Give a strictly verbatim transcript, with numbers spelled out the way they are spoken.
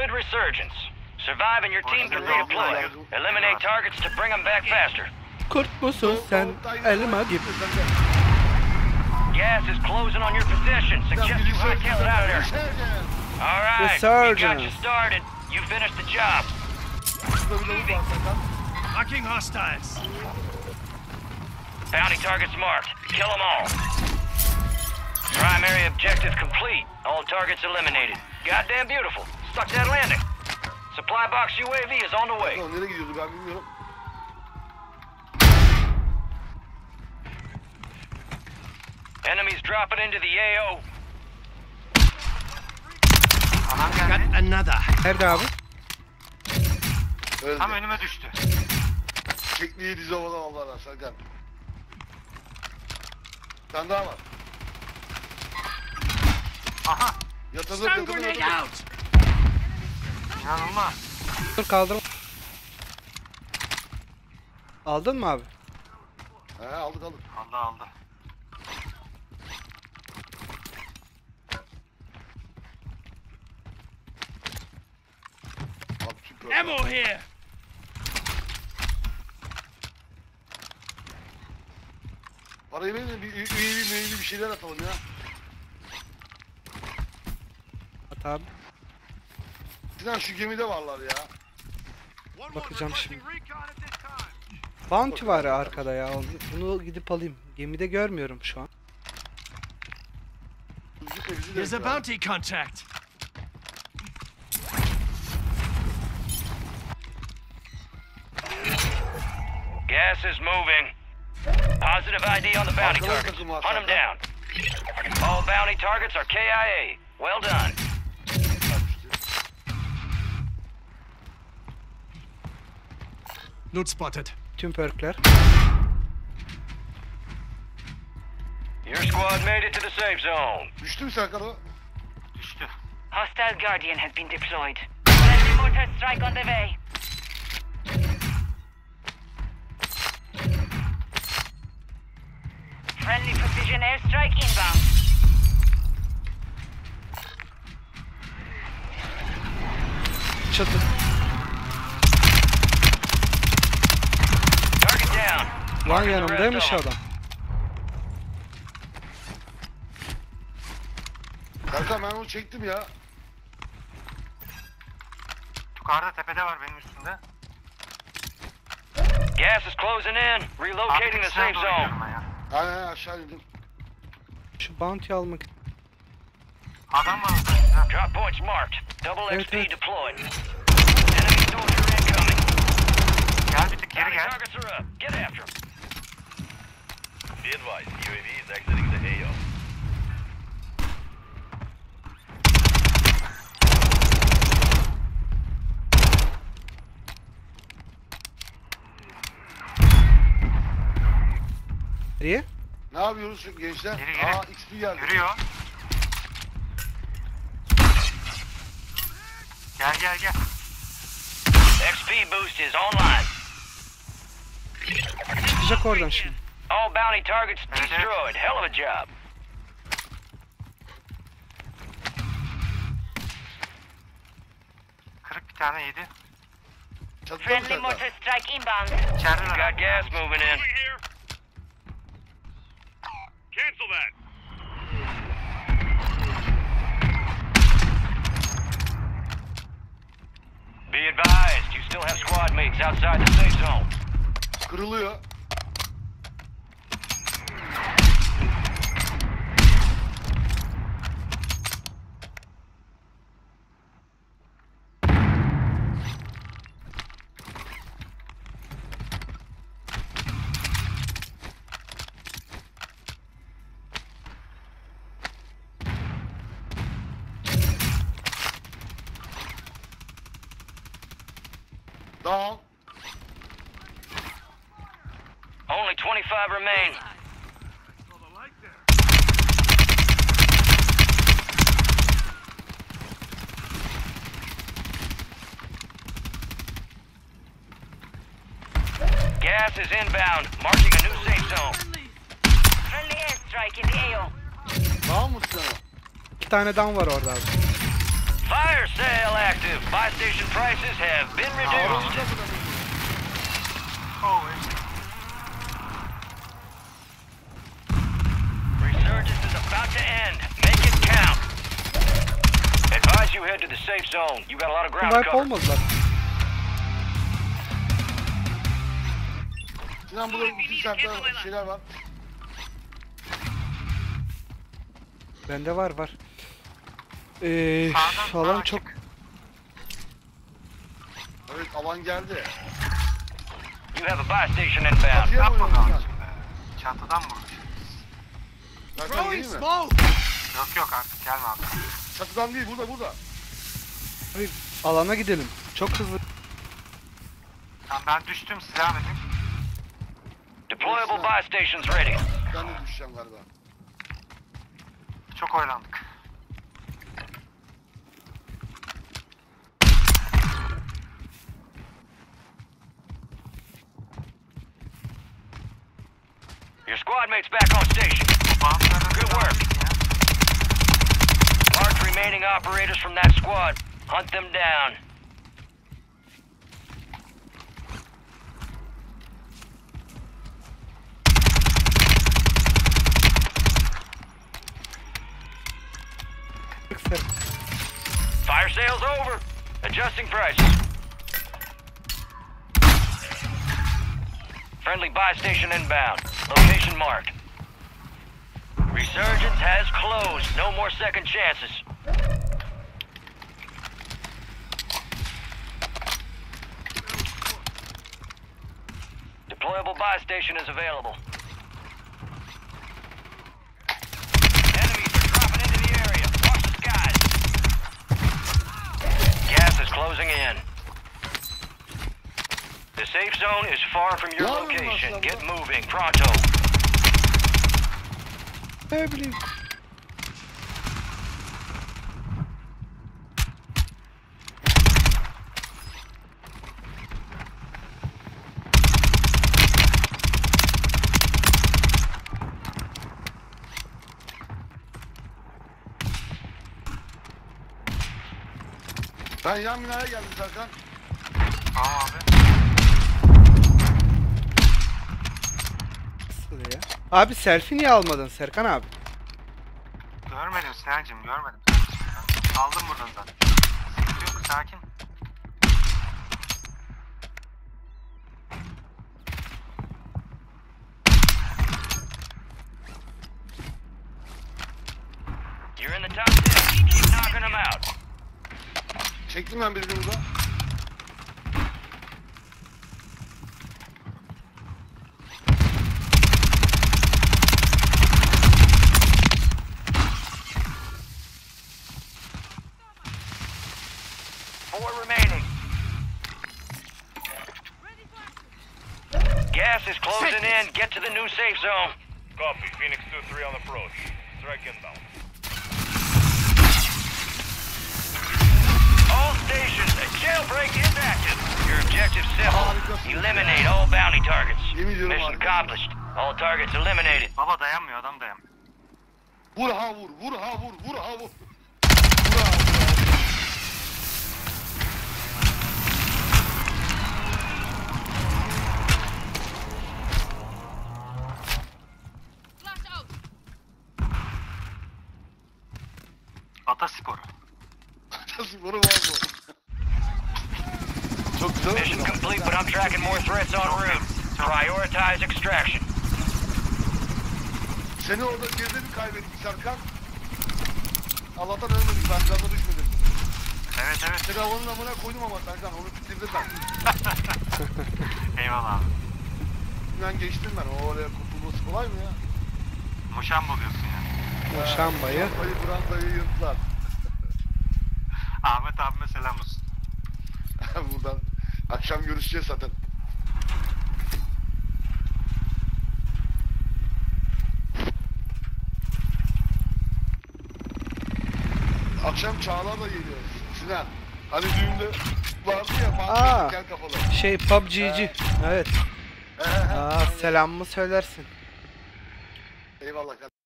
limited resurgence. Survive and your team can redeploy. Eliminate targets to bring them back faster. Kurt musun sen? Elma gibi. Gas is closing on your position. Suggest you hightail it out of there. All right, we got you started. You finished the job. Marking hostiles. Bounty targets marked. Kill them all. Primary objective complete. All targets eliminated. Goddamn beautiful. Stuck that landing. Supply box U A V is on the way. Nereye gidiyordu ben bilmiyorum. Enemies dropping into the A O. Got another. Nerede abi? Öldü. Tam önüme düştü. Tekniği dizi havadan aldılar Serkan. Sen daha var. Aha. Yatırdım yatırdım yatırdım. İnanılmaz. Dur kaldır. Aldın mı abi? He aldık aldık. Allah Allah. Ammo here. Parayı verin de bir üyeli müyeli bir şeyler atalım ya. At abi. Sinan şu gemide varlar ya. Bakacağım şimdi. Bounty var ya arkada ya. Bunu gidip alayım. Gemide görmüyorum şu an. There's a bounty contact. Gas is moving. Positive I D on the bounty targets. Hunt them down. All bounty targets are K I A. Well done. Loot spotted. Tüm perkler. Your squad made it to the safe zone. Düştü mü Serkan o? Düştü. Hostile Guardian has been deployed. Friendly mortar strike on the way. Friendly precision airstrike inbound. Çatı. Target down. Lan yanımdaymış adam. Serkan ben onu çektim ya. Yukarıda tepede var benim üstümde. Gas is closing in. Relocating the safe zone. Aynen aşağı indim. Şu bounty almak. Adam var orada. Drop points marked. Double Evet, X P evet. deployed. Enemy soldier incoming. Gel bir tık geri Bounty gel. targets are up. Get after them. Be advised, U A V is exiting the A O. Nereye? Ne yapıyoruz gençler? Geri, geri. Aa X P geldi. Yürüyor. Gel gel gel. X P boost is online. Çıkacak oradan şimdi. All bounty targets destroyed. Hell of a job. Kırık bir tane yedi. Çatıda mı Friendly Serkan? mortar strike inbound. İçeride You got gas moving in. Cancel that. Be advised, you still have squad mates outside the safe zone. Kırılıyor. Down. Only twenty-five remain. Gas is inbound, marking a new safe zone. Friendly airstrike in the A O. Down mı Sinan? İki tane down var orada abi. Fire sale active. Buy station prices have been reduced. Oh, evet. Resurgence is about to end. Make it count. Advise you head to the safe zone. You got a lot of ground to Wipe cover. olmadılar. Sinan burada iki saatte şeyler var. Bende var var. Ee, Sağdan falan sağa çok çık. Evet alan geldi. You have a buy station inbound. Çatıya mı Yapma oynuyorsun lan lan? şimdi. Çatıdan vurmuş. Serkan değil mi? Yok yok artık gelme abi. Çatıdan değil burada burada. Abi, alana gidelim. Çok hızlı. Tamam ben düştüm silah verin. Deployable buy stations ready. Ben de düşeceğim galiba. Çok oyalandık. Your squad mates back on station. Bazılarını Good work. ya. Mark remaining operators from that squad. Hunt them down. Fire sale's over. Adjusting prices. Friendly buy station inbound. Location marked. Resurgence has closed. No more second chances. Deployable buy station is available. Enemies are dropping into the area. Watch the skies. Gas is closing in. The safe zone is far from your Lan location. maşallah. Get moving, pronto. Ne bileyim. Ben yan binaya geldim Serkan. Tamam abi. Nasıl ya? Abi selfie niye almadın Serkan abi? Görmedim Sinancığım görmedim. Aldım buradan zaten. Sıkıntı yok sakin. You're in the top ten. Keep knocking them out. Çektim ben birini burada. Four remaining. Gas is closing in. Get to the new safe zone. Copy. Phoenix two three on approach. Strike inbound. All stations, a jailbreak is active. Your objective simple. Harikasın. Eliminate all bounty targets. Yemin ediyorum Mission harikasın. accomplished. All targets eliminated. Baba dayanmıyor adam dayanmıyor. Vur ha vur, vur ha vur, vur ha vur. Vur ha vur. Atasporu. Nasıl vuru var bu? Çok güzel Mission oldu. complete, but I'm tracking more threats en route. Prioritize extraction. Seni orada geride mi kaybettik Serkan? Allah'tan ölmedik, ben canına düşmedim. Evet evet. Seni havanın amına koydum ama Serkan, onu bitirdim ben. Eyvallah abi. Ben geçtim ben, o oraya kurtulması kolay mı ya? Muşan buluyorsun ya. Şambayı. Şambayı, brandayı yırttılar. Ahmet abime selam olsun. Buradan akşam görüşeceğiz zaten. Akşam Çağla da geliyor. Sinan. Hani düğünde vardı ya, Aa. mantıklı kel kafalı. Şey P U B G'ci. Evet. He he he. Aa, selamımı söylersin. Eyvallah.